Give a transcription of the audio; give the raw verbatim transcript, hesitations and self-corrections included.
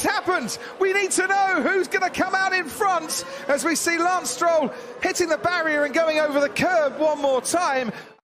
has happened? We need to know who's going to come out in front as we see Lance Stroll hitting the barrier and going over the curb one more time.